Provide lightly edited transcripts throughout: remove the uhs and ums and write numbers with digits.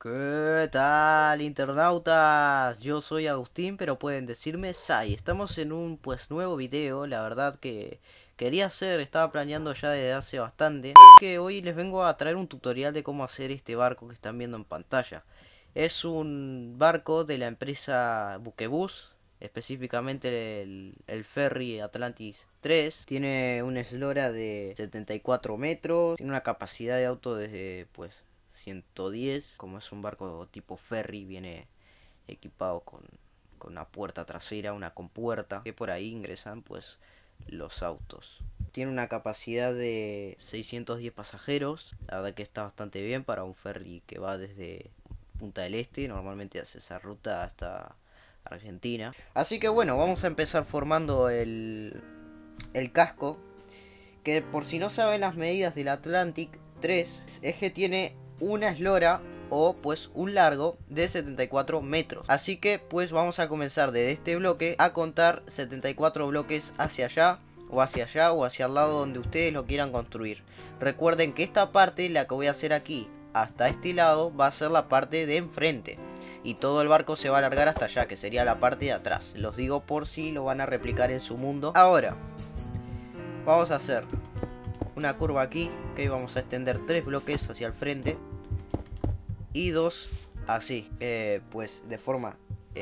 ¿Qué tal, internautas? Yo soy Agustín, pero pueden decirme Sai. Estamos en un nuevo video, la verdad que quería hacer, estaba planeando ya desde hace bastante, que hoy les vengo a traer un tutorial de cómo hacer este barco que están viendo en pantalla. Es un barco de la empresa Buquebus, específicamente el ferry Atlantis 3. Tiene una eslora de 74 metros, tiene una capacidad de auto de 110. Como es un barco tipo ferry, viene equipado con una puerta trasera, una compuerta, que por ahí ingresan los autos. Tiene una capacidad de 610 pasajeros, la verdad que está bastante bien para un ferry que va desde Punta del Este, normalmente hace esa ruta hasta Argentina. Así que bueno, vamos a empezar formando el casco, que por si no saben las medidas del Atlantic 3, es que tiene una eslora o un largo de 74 metros. Así que vamos a comenzar desde este bloque a contar 74 bloques hacia allá o hacia el lado donde ustedes lo quieran construir. Recuerden que esta parte, la que voy a hacer aquí hasta este lado, va a ser la parte de enfrente. Y todo el barco se va a alargar hasta allá, que sería la parte de atrás. Los digo por si lo van a replicar en su mundo. Ahora, vamos a hacer una curva aquí, que vamos a extender 3 bloques hacia el frente y 2 así, de forma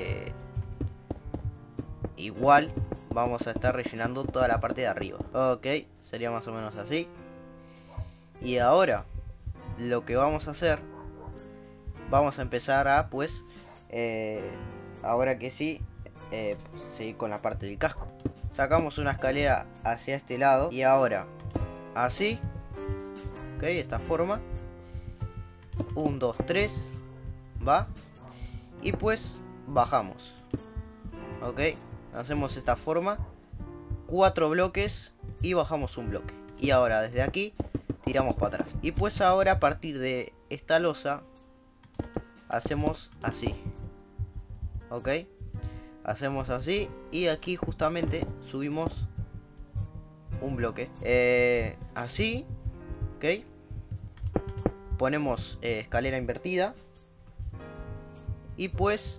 igual. Vamos a estar rellenando toda la parte de arriba. Ok, sería más o menos así. Y ahora lo que vamos a hacer, vamos a empezar a ahora que sí, seguir con la parte del casco. Sacamos una escalera hacia este lado y ahora así, ok, de esta forma. 1, 2, 3, va. Y bajamos. Ok, hacemos esta forma, 4 bloques y bajamos un bloque. Y ahora desde aquí tiramos para atrás. Y ahora a partir de esta losa hacemos así. Ok, hacemos así y aquí justamente subimos un bloque. Así, ok. Ponemos escalera invertida y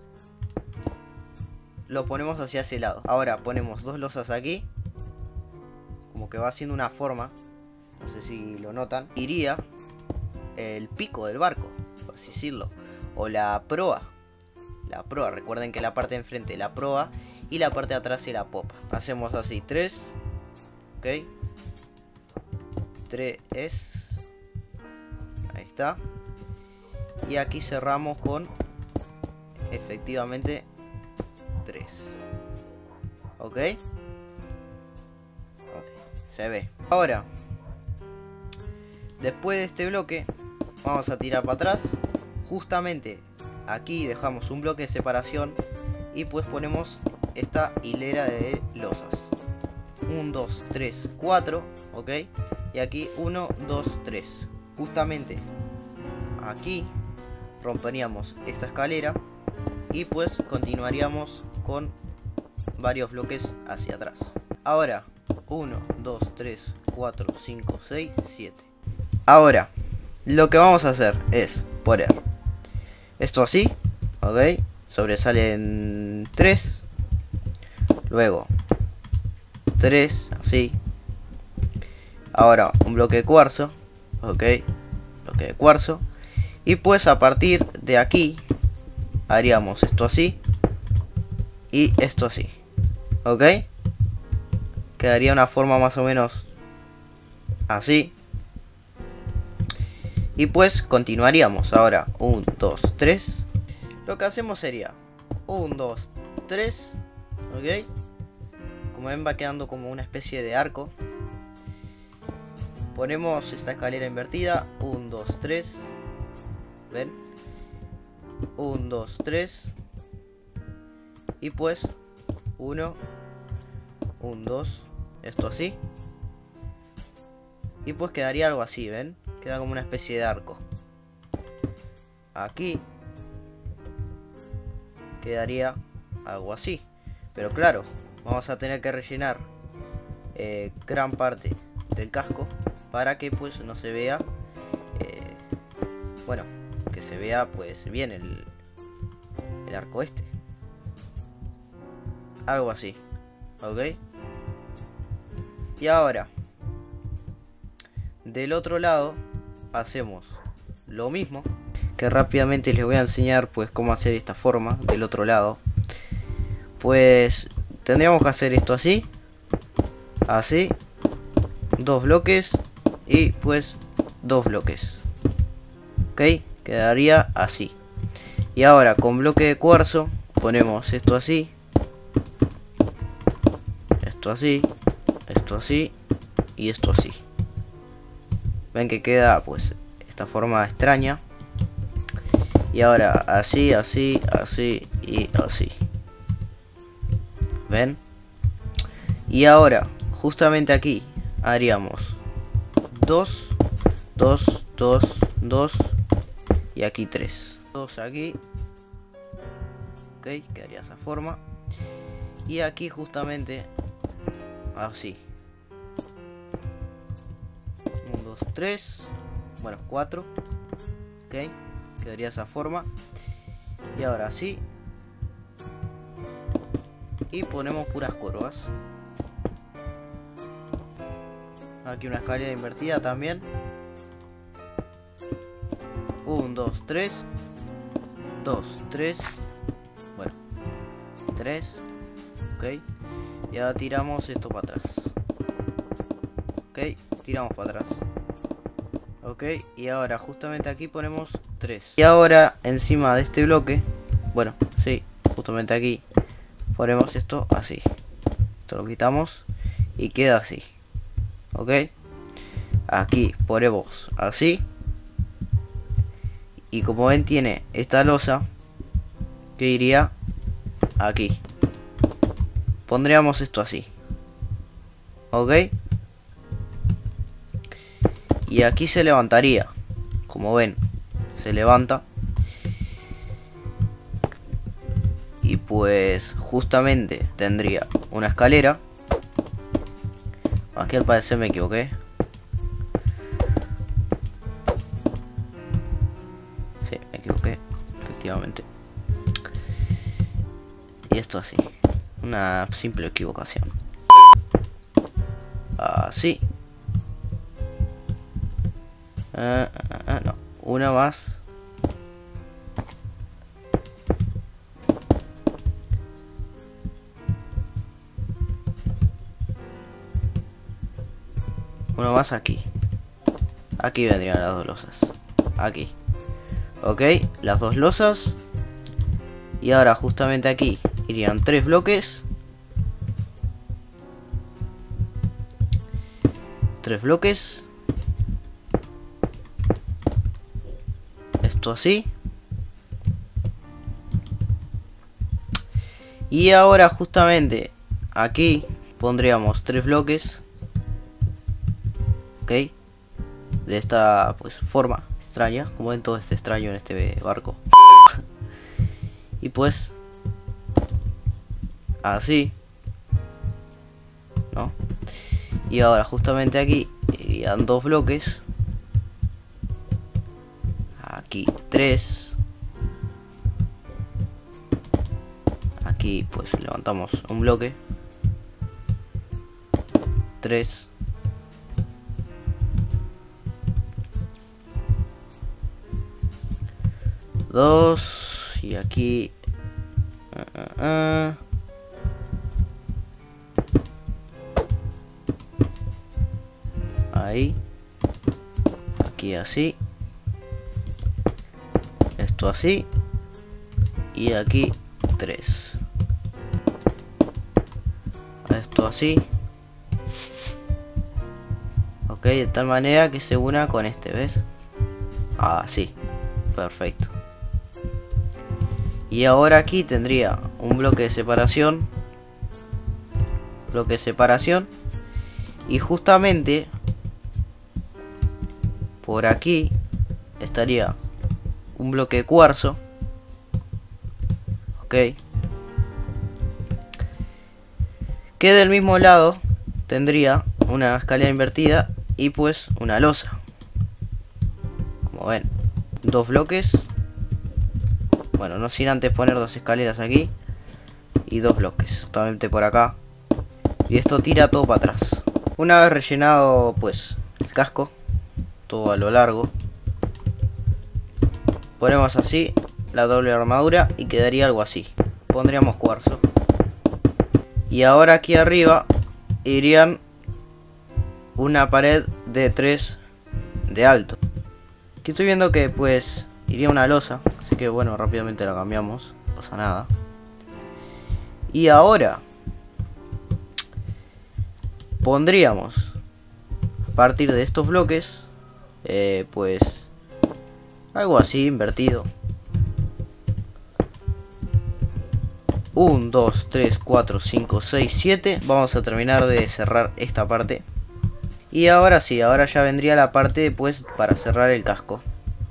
lo ponemos hacia ese lado. Ahora ponemos 2 losas aquí, como que va haciendo una forma, no sé si lo notan. Iría el pico del barco, por así decirlo, o la proa. La proa, recuerden que la parte de enfrente es la proa y la parte de atrás es la popa. Hacemos así, 3, ok, 3 es... Ahí está. Y aquí cerramos con efectivamente 3. ¿Ok? Ok, se ve. Ahora, después de este bloque, vamos a tirar para atrás. Justamente aquí dejamos un bloque de separación y ponemos esta hilera de losas. 1, 2, 3, 4. ¿Ok? Y aquí 1, 2, 3. Justamente aquí romperíamos esta escalera y continuaríamos con varios bloques hacia atrás. Ahora 1, 2, 3, 4, 5, 6, 7. Ahora lo que vamos a hacer es poner esto así, ok, sobresalen 3, luego 3 así. Ahora un bloque de cuarzo, ok, bloque de cuarzo. Y a partir de aquí haríamos esto así y esto así, ok. Quedaría una forma más o menos así. Y continuaríamos. Ahora 1, 2, 3. Lo que hacemos sería 1, 2, 3, ok. Como ven, va quedando como una especie de arco. Ponemos esta escalera invertida, 1, 2, 3. ¿Ven? 1, 2, 3. Y 1, 1, 2. Esto así. Y quedaría algo así, ¿ven? Queda como una especie de arco. Aquí quedaría algo así. Pero claro, vamos a tener que rellenar gran parte del casco para que no se vea, bueno, que se vea pues bien el arco este. Algo así, ¿ok? Y ahora, del otro lado, hacemos lo mismo. Que rápidamente les voy a enseñar pues cómo hacer esta forma del otro lado. Pues tendríamos que hacer esto así. Así. 2 bloques. Y pues 2 bloques. Ok, quedaría así. Y ahora con bloque de cuarzo ponemos esto así. Esto así. Esto así. Y esto así. Ven que queda pues esta forma extraña. Y ahora así, así, así y así. ¿Ven? Y ahora, justamente aquí, haríamos 2, 2, 2, 2 y aquí 3. 2 aquí. Ok, quedaría esa forma. Y aquí justamente así. 1, 2, 3. Bueno, 4. Ok. Quedaría esa forma. Y ahora así. Y ponemos puras curvas. Aquí una escalera invertida también. 1, 2, 3. 2, 3. Bueno, 3. Ok. Y ahora tiramos esto para atrás. Ok, tiramos para atrás. Ok, y ahora justamente aquí ponemos 3. Y ahora encima de este bloque, bueno, sí, justamente aquí ponemos esto así. Esto lo quitamos y queda así. Ok, aquí ponemos así. Y como ven tiene esta losa que iría aquí. Pondríamos esto así. Ok. Y aquí se levantaría. Como ven, se levanta. Y pues justamente tendría una escalera. Aquí al parecer me equivoqué. Sí, me equivoqué, efectivamente. Y esto así. Una simple equivocación. Así. No, una más. Uno más aquí. Aquí vendrían las dos losas. Aquí. Ok, las dos losas. Y ahora justamente aquí irían 3 bloques. 3 bloques. Esto así. Y ahora justamente aquí pondríamos 3 bloques. Ok. De esta pues forma extraña. Como ven, todo este extraño en este barco. Y pues así, ¿no? Y ahora justamente aquí irían 2 bloques. Aquí 3. Aquí pues levantamos un bloque. 3. Dos. Y aquí ahí. Aquí así. Esto así. Y aquí 3. Esto así. Ok, de tal manera que se una con este, ¿ves? Así. Perfecto. Y ahora aquí tendría un bloque de separación. Bloque de separación. Y justamente por aquí estaría un bloque de cuarzo. Ok. Que del mismo lado tendría una escalera invertida y pues una losa. Como ven, 2 bloques Bueno, no sin antes poner 2 escaleras aquí. Y 2 bloques, justamente por acá. Y esto tira todo para atrás. Una vez rellenado pues el casco, todo a lo largo, ponemos así la doble armadura y quedaría algo así. Pondríamos cuarzo. Y ahora aquí arriba irían una pared de 3 de alto. Aquí estoy viendo que pues iría una losa, así que bueno, rápidamente la cambiamos, no pasa nada. Y ahora pondríamos a partir de estos bloques pues algo así invertido. 1, 2, 3, 4, 5, 6, 7. Vamos a terminar de cerrar esta parte. Y ahora sí, ahora ya vendría la parte pues para cerrar el casco.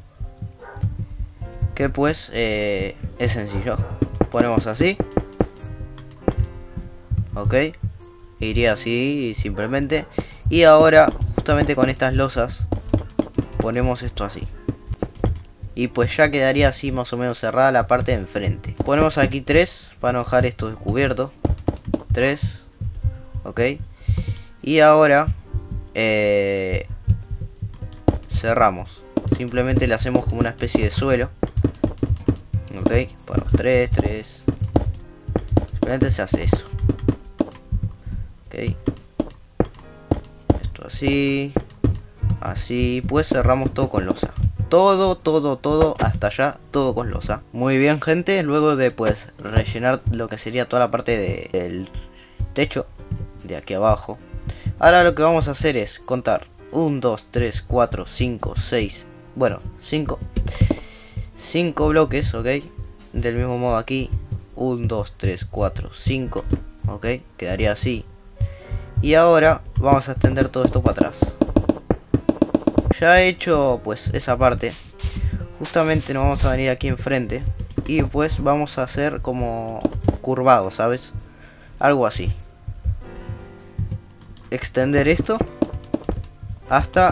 Que pues es sencillo. Ponemos así. Ok. Iría así simplemente. Y ahora justamente con estas losas ponemos esto así. Y pues ya quedaría así más o menos cerrada la parte de enfrente. Ponemos aquí 3 para no dejar esto descubierto. 3. Ok. Y ahora cerramos. Simplemente le hacemos como una especie de suelo. Ok. Ponemos 3, 3. Simplemente se hace eso. Ok. Esto así. Así. Pues cerramos todo con losa. Todo hasta allá, todo con losa. Muy bien, gente, luego de pues rellenar lo que sería toda la parte del techo de aquí abajo, ahora lo que vamos a hacer es contar 1, 2, 3, 4, 5, 6, bueno, 5 bloques, ok, del mismo modo aquí, 1, 2, 3, 4, 5, ok, quedaría así. Y ahora vamos a extender todo esto para atrás. Ya he hecho pues esa parte. Justamente nos vamos a venir aquí enfrente. Y pues vamos a hacer como curvado, ¿sabes? Algo así. Extender esto hasta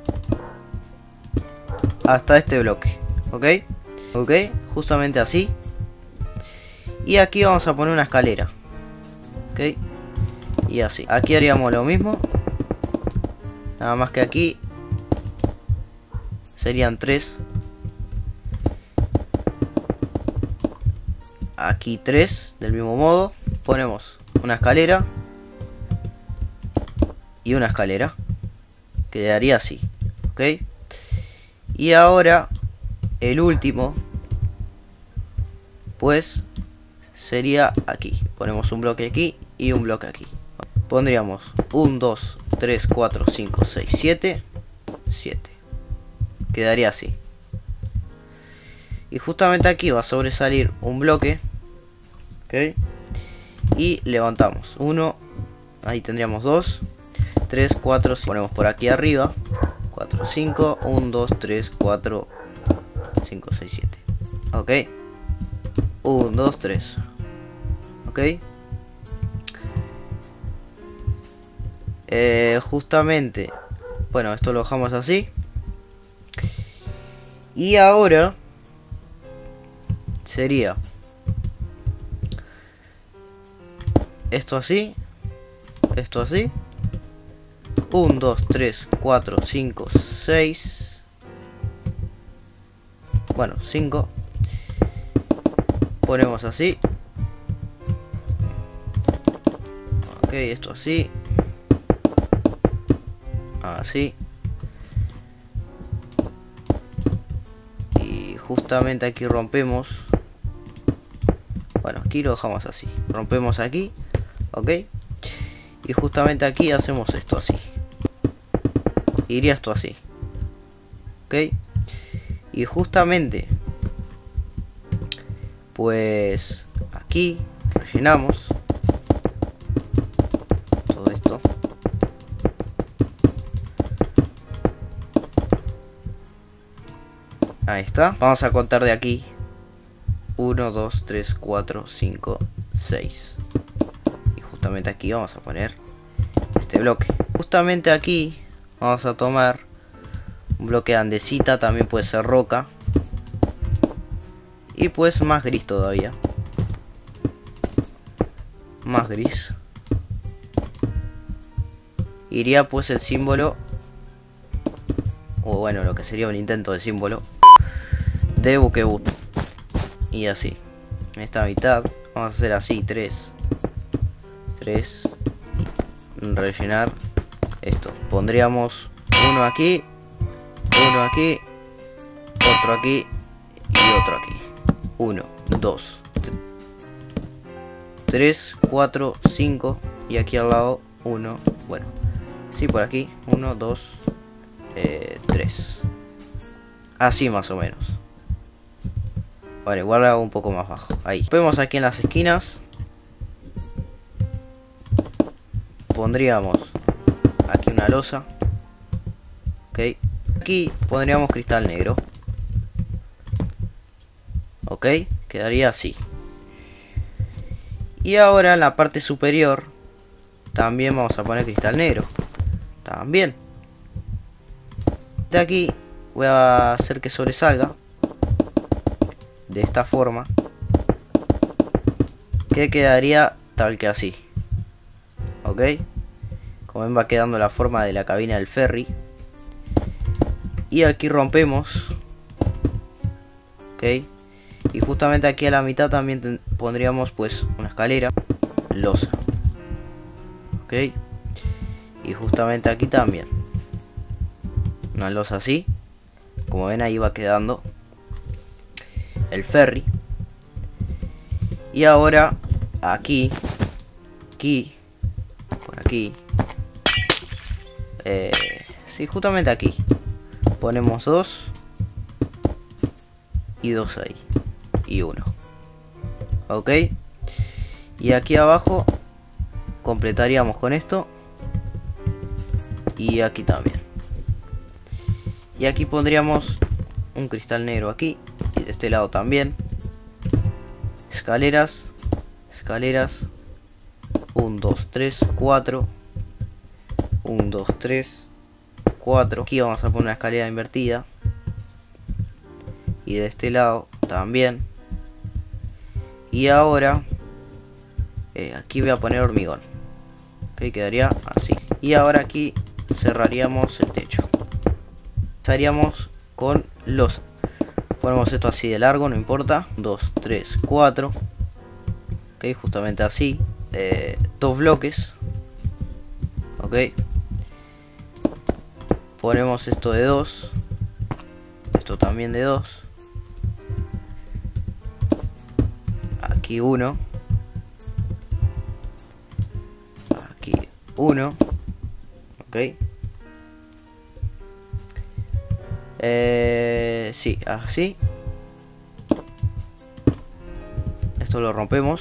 este bloque. ¿Ok? ¿Ok? Justamente así. Y aquí vamos a poner una escalera. ¿Ok? Y así. Aquí haríamos lo mismo. Nada más que aquí serían 3. Aquí 3. Del mismo modo. Ponemos una escalera. Y una escalera. Quedaría así. Ok. Y ahora el último pues sería aquí. Ponemos un bloque aquí y un bloque aquí. Pondríamos 1, 2, 3, 4, 5, 6, 7. 7. Quedaría así. Y justamente aquí va a sobresalir un bloque. Ok. Y levantamos 1. Ahí tendríamos 2, 3, 4. Ponemos por aquí arriba 4, 5. 1, 2, 3, 4, 5, 6, 7. Ok. 1, 2, 3. Ok. Justamente, bueno, esto lo dejamos así. Y ahora sería esto así, esto así. 1, 2, 3, 4, 5, 6. Bueno, 5. Ponemos así. Ok, esto así. Así. Y justamente aquí rompemos. Bueno, aquí lo dejamos así. Rompemos aquí. Ok. Y justamente aquí hacemos esto así. Iría esto así. Ok. Y justamente pues aquí rellenamos todo esto. Ahí está. Vamos a contar de aquí. 1, 2, 3, 4, 5, 6. Y justamente aquí vamos a poner este bloque. Justamente aquí vamos a tomar un bloque de andesita, también puede ser roca. Y pues más gris todavía. Más gris. Iría pues el símbolo, o bueno, lo que sería un intento de símbolo de buquebús. Y así. Esta mitad vamos a hacer así, 3. Rellenar esto. Pondríamos uno aquí, otro aquí y otro aquí. 1, 2, 3, 4, 5 y aquí al lado 1. Bueno, sí, por aquí 1, 2, 3. Así más o menos. Vale, igual lo hago un poco más bajo. Ahí. Vemos aquí en las esquinas. Pondríamos aquí una losa. Ok. Aquí pondríamos cristal negro. Ok. Quedaría así. Y ahora en la parte superior también vamos a poner cristal negro. También. De aquí voy a hacer que sobresalga. De esta forma. Que quedaría tal que así. Ok. Como ven va quedando la forma de la cabina del ferry. Y aquí rompemos. Ok. Y justamente aquí a la mitad también pondríamos pues una escalera. Losa. Ok. Y justamente aquí también. Una losa así. Como ven ahí va quedando el ferry. Y ahora aquí. Por aquí. Sí, justamente aquí. Ponemos 2. Y 2 ahí. Y 1. Ok. Y aquí abajo completaríamos con esto. Y aquí también. Y aquí pondríamos un cristal negro aquí. Y de este lado también. Escaleras. 1, 2, 3, 4. 1, 2, 3, 4. Aquí vamos a poner una escalera invertida. Y de este lado también. Y ahora aquí voy a poner hormigón. Ok, quedaría así. Y ahora aquí cerraríamos el techo. Empezaríamos con los. Ponemos esto así de largo, no importa. 2, 3, 4. Ok, justamente así. 2 bloques. Ok. Ponemos esto de 2. Esto también de 2. Aquí 1. Aquí 1. Ok. Sí, así. Esto lo rompemos.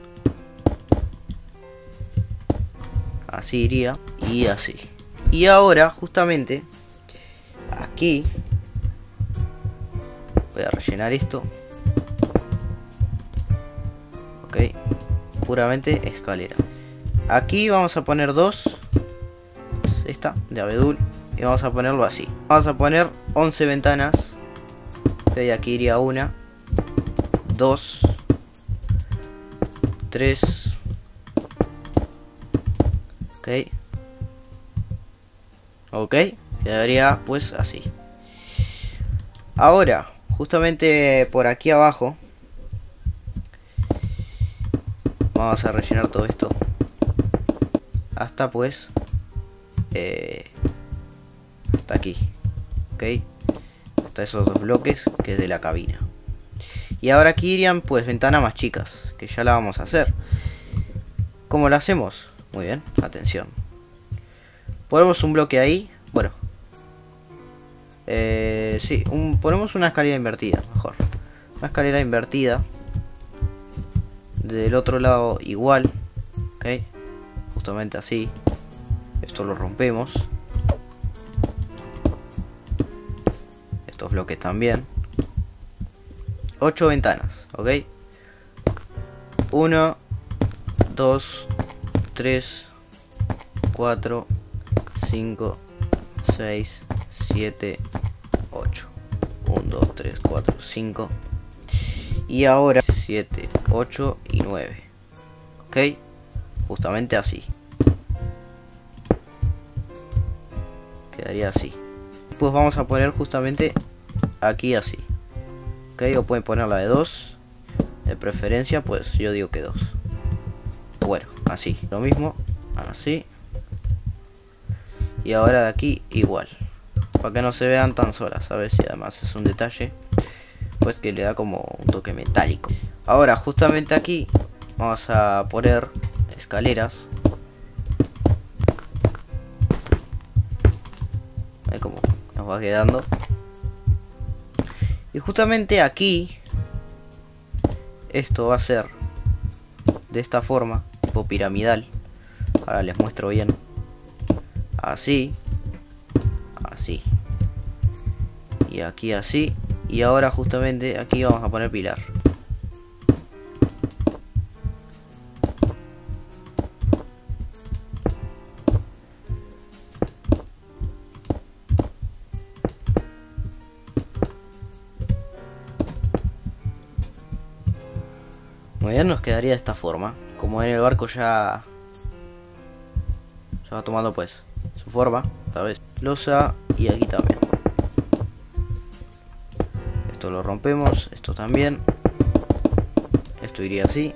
Así iría. Y así. Y ahora, justamente, aquí voy a rellenar esto. Ok. Puramente escalera. Aquí vamos a poner 2. Esta, de abedul. Y vamos a ponerlo así. Vamos a poner 11 ventanas. Ok, aquí iría 1, 2, 3. Ok. Ok, quedaría pues así. Ahora, justamente por aquí abajo, vamos a rellenar todo esto. Hasta pues hasta aquí. Ok. Hasta esos 2 bloques que es de la cabina. Y ahora aquí irían pues ventanas más chicas, que ya la vamos a hacer. ¿Cómo la hacemos? Muy bien, atención. Ponemos un bloque ahí. Bueno. Sí, ponemos una escalera invertida, mejor. Una escalera invertida. Del otro lado igual. Ok. Justamente así. Esto lo rompemos. Estos bloques también. 8 ventanas, ok. 1, 2, 3, 4, 5, 6, 7, 8. 1, 2, 3, 4, 5. Y ahora 7, 8 y 9. Ok, justamente así. Quedaría así. Pues vamos a poner justamente aquí así. Ok, o pueden ponerla de 2. De preferencia, pues yo digo que 2. Bueno, así, lo mismo. Así. Y ahora de aquí igual. Para que no se vean tan solas, ¿sabes? Y además es un detalle, pues que le da como un toque metálico. Ahora justamente aquí vamos a poner escaleras. Ahí como nos va quedando. Y justamente aquí esto va a ser de esta forma, tipo piramidal. Ahora les muestro bien. Así. Así. Y aquí así. Y ahora justamente aquí vamos a poner pilar. Muy bien, nos quedaría de esta forma. Como en el barco ya va tomando pues su forma, ¿sabes? Losa y aquí también. Esto lo rompemos, esto también. Esto iría así.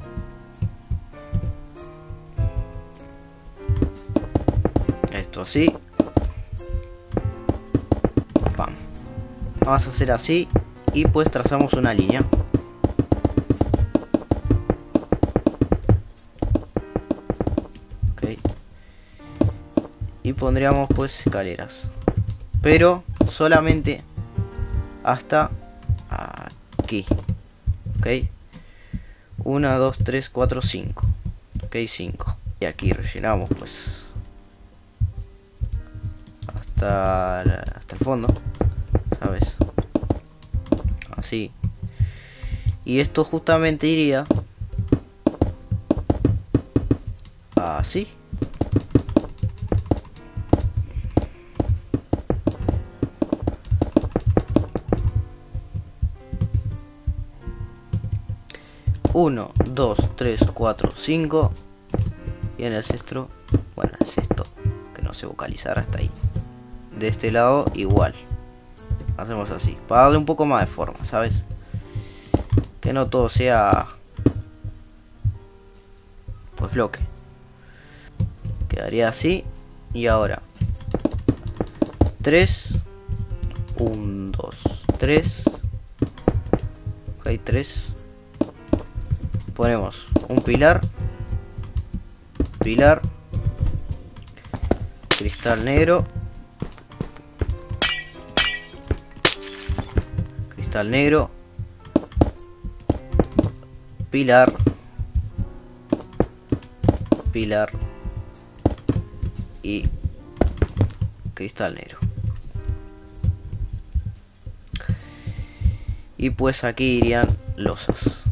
Esto así. Pam. Vamos a hacer así y pues trazamos una línea. Ok. Y pondríamos pues escaleras. Pero solamente hasta aquí. Ok. 1, 2, 3, 4, 5. Ok, 5. Y aquí rellenamos pues hasta el fondo, ¿sabes? Así. Y esto justamente iría así. Uno, 2, 3, 4, 5. Y en el sexto, bueno, el sexto, que no se vocalizará hasta ahí. De este lado igual. Hacemos así, para darle un poco más de forma, ¿sabes? Que no todo sea pues bloque. Quedaría así. Y ahora 3, 1, 2, 3. Ok, 3. Ponemos un pilar, cristal negro, pilar, y cristal negro. Y pues aquí irían losas.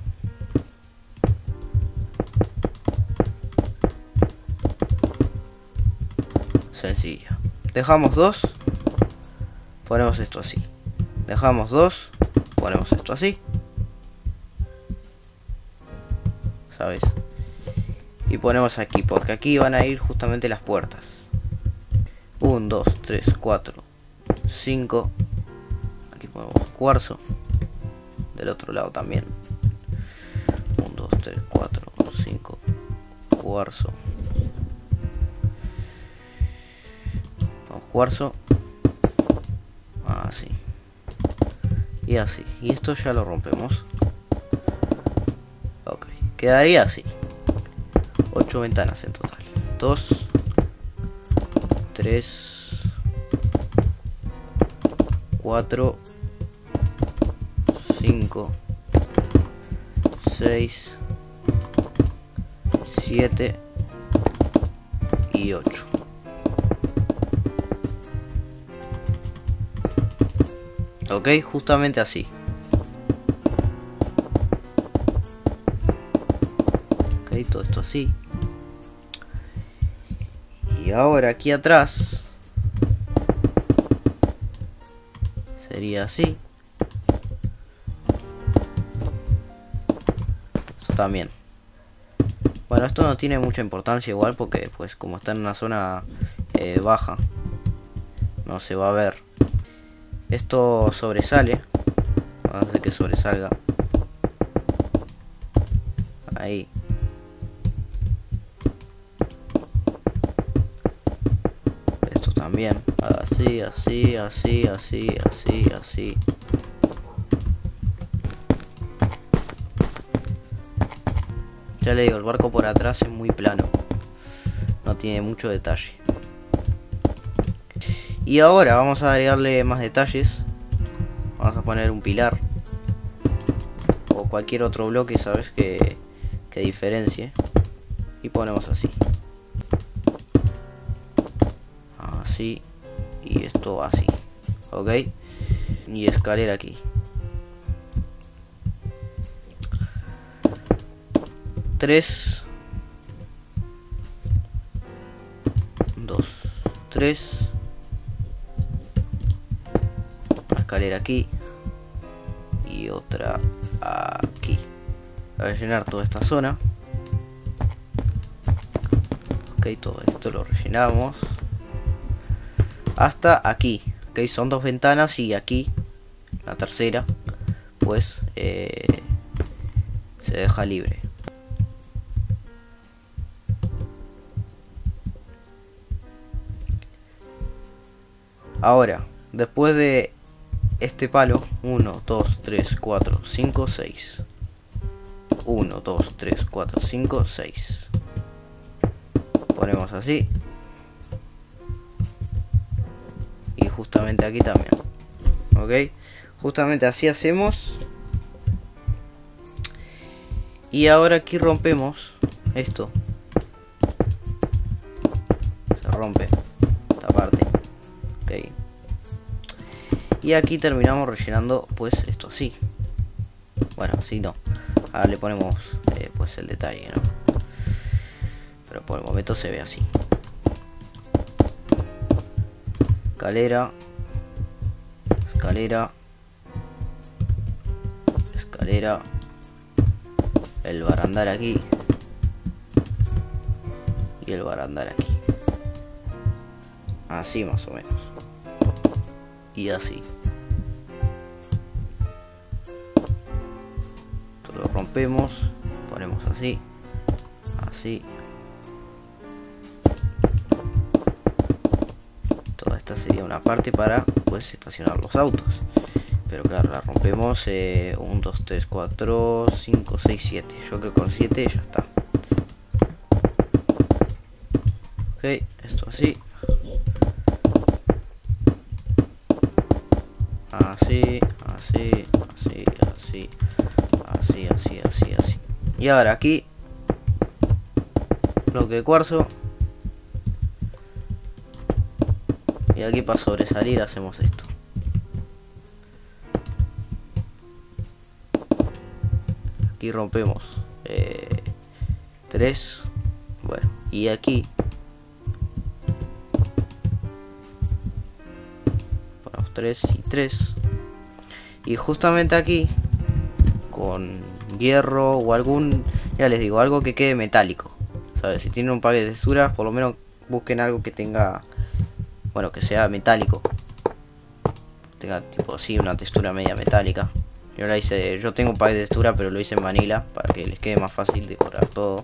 Sencilla. Dejamos 2, ponemos esto así. Dejamos 2, ponemos esto así, ¿sabes? Y ponemos aquí, porque aquí van a ir justamente las puertas. 1, 2, 3, 4, 5. Aquí ponemos cuarzo. Del otro lado también. 1, 2, 3, 4, 5. Cuarzo. Cuarzo, así y así, y esto ya lo rompemos. Ok, quedaría así. 8 ventanas en total. 2, 3, 4, 5, 6, 7 y 8. Ok, justamente así. Ok, todo esto así. Y ahora aquí atrás sería así. también. Bueno, esto no tiene mucha importancia igual porque pues como está en una zona baja, no se va a ver. Esto sobresale. Vamos a hacer que sobresalga. Ahí. Esto también. Así, así, así, así, así, así. Ya le digo, el barco por atrás es muy plano. No tiene mucho detalle. Y ahora vamos a agregarle más detalles. Vamos a poner un pilar. O cualquier otro bloque, ¿sabes? Que diferencie. Y ponemos así. Así. Y esto así. ¿Ok? Y escalera aquí. 3, 2, 3. Escalera aquí. Y otra aquí. Para rellenar toda esta zona. Ok, todo esto lo rellenamos. Hasta aquí. Ok, son 2 ventanas y aquí, la tercera, pues se deja libre. Ahora, después de este palo, 1, 2, 3, 4, 5, 6. 1, 2, 3, 4, 5, 6. Ponemos así. Y justamente aquí también. Ok. Justamente así hacemos. Y ahora aquí rompemos esto. Se rompe esta parte. Ok. Y aquí terminamos rellenando pues esto así. Bueno, así no. Ahora le ponemos pues el detalle, ¿no? Pero por el momento se ve así. Escalera. Escalera. Escalera. El barandal aquí. Y el barandal aquí. Así más o menos. Y así. Esto lo rompemos. Ponemos así. Así. Toda esta sería una parte para pues estacionar los autos. Pero claro, la rompemos 1, 2, 3, 4, 5, 6, 7. Yo creo que con 7 ya está. Ok, esto así. Así, así, así, así. Así, así, así, así. Y ahora aquí, bloque de cuarzo. Y aquí para sobresalir hacemos esto. Aquí rompemos 3. Bueno, y aquí ponemos 3 y 3. Y justamente aquí con hierro o algún, ya les digo, algo que quede metálico, ¿sabes? Si tienen un par de texturas, por lo menos busquen algo que tenga, bueno, que sea metálico, tenga tipo así una textura media metálica. Yo la hice, yo tengo un par de textura, pero lo hice en Vanilla para que les quede más fácil decorar todo.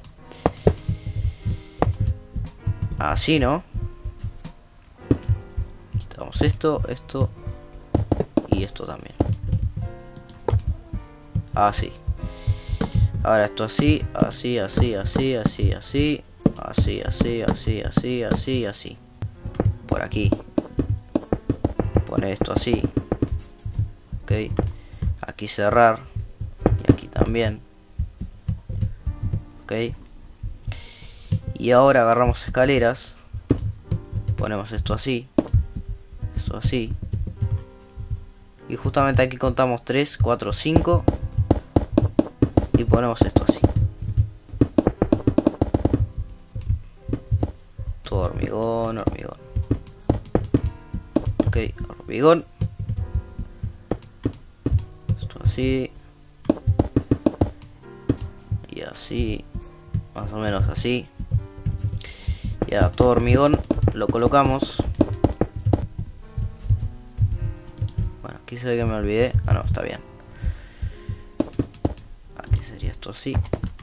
Así, ¿no? Quitamos esto, esto y esto también. Así. Ahora esto así, así, así, así, así, así, así, así, así, así, así, así. Por aquí. Poner esto así. Ok. Aquí cerrar. Y aquí también. Ok. Y ahora agarramos escaleras. Ponemos esto así. Esto así. Y justamente aquí contamos 3, 4, 5. Y ponemos esto así. Todo hormigón, hormigón. Ok, hormigón. Esto así. Y así, más o menos así. Y ahora todo hormigón lo colocamos. Bueno, aquí se ve que me olvidé. Ah, no, está bien. Aquí sería esto así.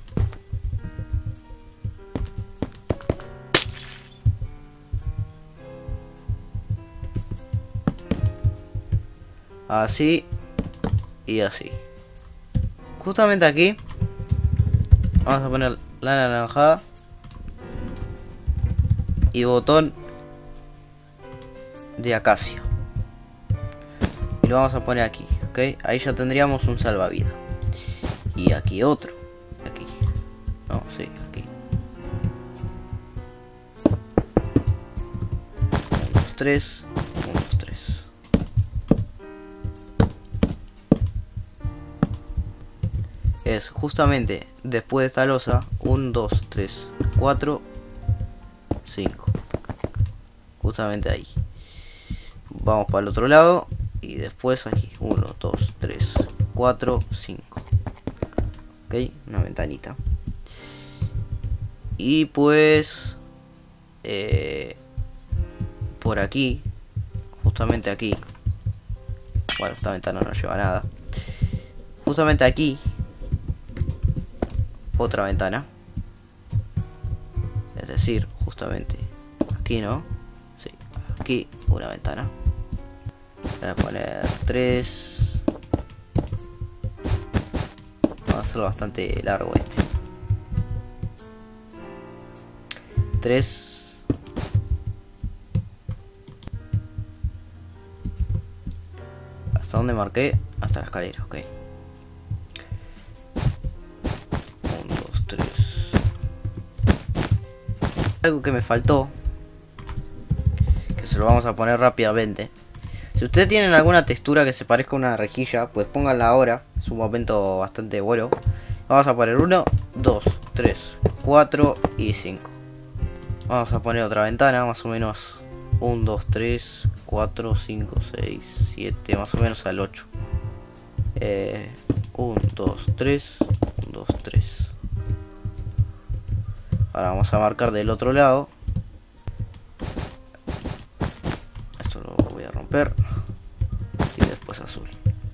Así y así. Justamente aquí vamos a poner la naranjada y botón de acacia. Y lo vamos a poner aquí, ¿ok? Ahí ya tendríamos un salvavidas. Y aquí otro. Aquí. No, sí, aquí. 1, 2, 3. 1, 2, 3. Es justamente después de esta losa 1, 2, 3, 4, 5. Justamente ahí. Vamos para el otro lado y después aquí 1, 2, 3, 4, 5. Ok, una ventanita. Y pues por aquí, justamente aquí, bueno, esta ventana no lleva nada. Justamente aquí otra ventana, es decir, justamente aquí, ¿no? Sí, aquí una ventana. Voy a poner 3. Va a ser bastante largo este. 3. ¿Hasta dónde marqué? Hasta la escalera, ok. Algo que me faltó, que se lo vamos a poner rápidamente. Si ustedes tienen alguna textura que se parezca a una rejilla, pues pónganla ahora. Es un momento bastante bueno. Vamos a poner 1, 2, 3, 4 y 5. Vamos a poner otra ventana, más o menos 1, 2, 3, 4, 5, 6, 7, más o menos al 8. 1, 2, 3, 1, 2, 3. Ahora vamos a marcar del otro lado. Esto lo voy a romper. Y después azul.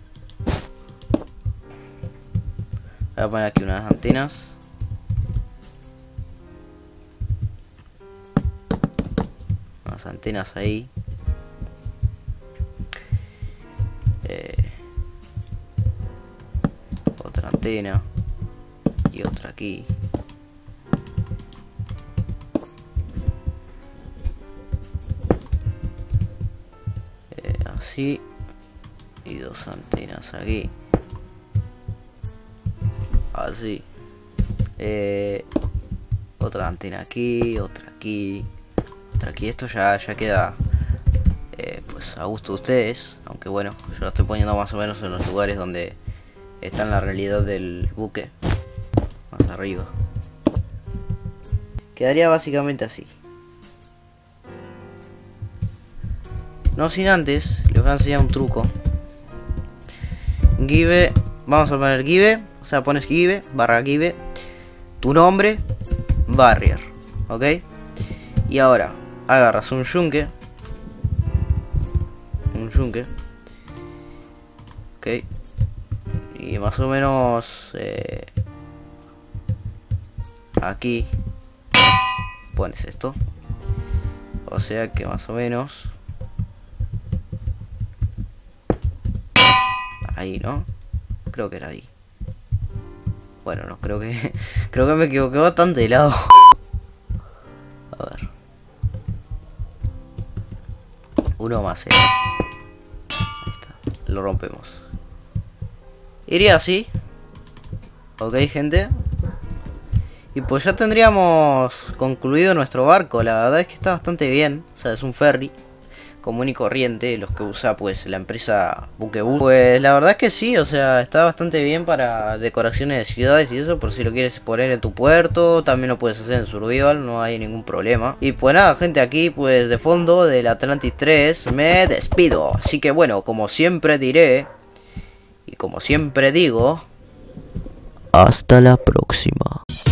Voy a poner aquí unas antenas. Unas antenas ahí. Otra antena. Y otra aquí. Así. Y 2 antenas aquí. Así. Otra antena aquí, otra aquí, otra aquí. Esto ya queda pues a gusto de ustedes. Aunque bueno, yo lo estoy poniendo más o menos en los lugares donde está en la realidad del buque. Más arriba. Quedaría básicamente así. No sin antes, les voy a enseñar un truco. Give, vamos a poner give, o sea, pones give, barra give, tu nombre, barrier, ¿ok? Y ahora, agarras un yunque, ok, y más o menos aquí pones esto, o sea que más o menos ahí, ¿no? Creo que era ahí. Bueno, no, creo que me equivoqué bastante de lado. A ver. Uno más, Ahí está. Lo rompemos. Iría así. Ok, gente. Y pues ya tendríamos concluido nuestro barco. La verdad es que está bastante bien. O sea, es un ferry común y corriente, los que usa pues la empresa Buquebus. Pues la verdad es que sí, o sea, está bastante bien para decoraciones de ciudades y eso, por si lo quieres poner en tu puerto, también lo puedes hacer en Survival, no hay ningún problema. Y pues nada, gente, aquí pues de fondo del Atlantis 3 me despido. Así que bueno, como siempre diré, y como siempre digo, hasta la próxima.